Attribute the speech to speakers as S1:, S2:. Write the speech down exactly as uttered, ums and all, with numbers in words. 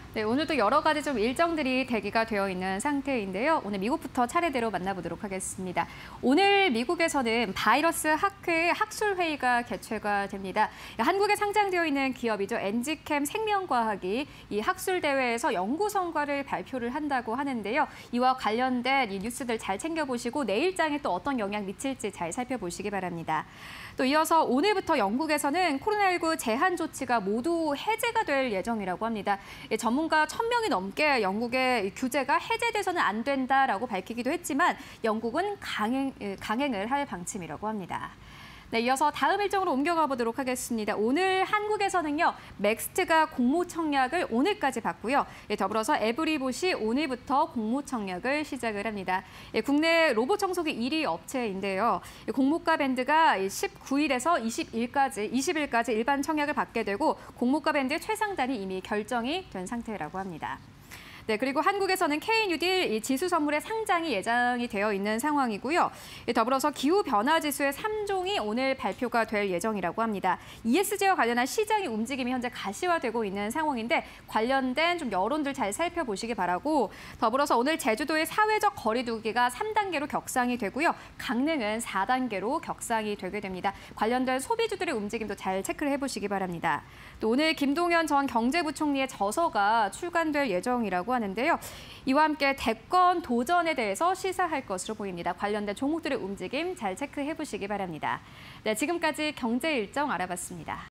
S1: 네, 오늘도 여러 가지 좀 일정들이 대기가 되어 있는 상태인데요. 오늘 미국부터 차례대로 만나보도록 하겠습니다. 오늘 미국에서는 바이러스 학회 학술회의가 개최가 됩니다. 한국에 상장되어 있는 기업이죠. 엔지캠 생명과학이 이 학술대회에서 연구 성과를 발표를 한다고 하는데요. 이와 관련된 이 뉴스들 잘 챙겨보시고 내일장에 또 어떤 영향 미칠지 잘 살펴보시기 바랍니다. 또 이어서 오늘부터 영국에서는 코로나십구 제한 조치가 모두 해제가 될 예정이라고 합니다. 전문가 천 명이 넘게 영국의 규제가 해제돼서는 안 된다라고 밝히기도 했지만 영국은 강행, 강행을 할 방침이라고 합니다. 네, 이어서 다음 일정으로 옮겨가 보도록 하겠습니다. 오늘 한국에서는요, 맥스트가 공모청약을 오늘까지 받고요. 더불어서 에브리봇이 오늘부터 공모청약을 시작을 합니다. 국내 로봇 청소기 일 위 업체인데요. 공모가 밴드가 십구 일에서 이십 일까지, 이십 일까지 일반 청약을 받게 되고 공모가 밴드의 최상단이 이미 결정이 된 상태라고 합니다. 네, 그리고 한국에서는 K뉴딜 지수 선물의 상장이 예정이 되어 있는 상황이고요. 더불어서 기후변화지수의 삼 종이 오늘 발표가 될 예정이라고 합니다. 이에스지와 관련한 시장의 움직임이 현재 가시화되고 있는 상황인데 관련된 좀 여론들 잘 살펴보시기 바라고 더불어서 오늘 제주도의 사회적 거리 두기가 삼 단계로 격상이 되고요. 강릉은 사 단계로 격상이 되게 됩니다. 관련된 소비주들의 움직임도 잘 체크를 해보시기 바랍니다. 또 오늘 김동연 전 경제부총리의 저서가 출간될 예정이라고 하는데요. 이와 함께 대권 도전에 대해서 시사할 것으로 보입니다. 관련된 종목들의 움직임 잘 체크해 보시기 바랍니다. 네, 지금까지 경제 일정 알아봤습니다.